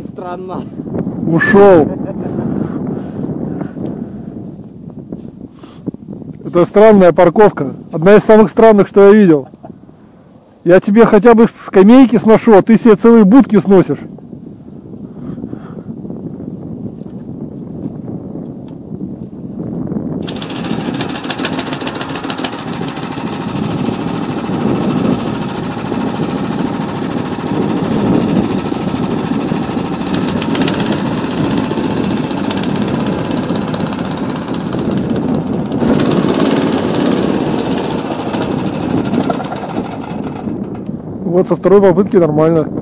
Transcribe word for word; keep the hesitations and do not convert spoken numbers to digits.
Очень странно. Ушел. Это странная парковка. Одна из самых странных, что я видел. Я тебе хотя бы скамейки сношу, а ты себе целые будки сносишь. Вот со второй попытки нормально.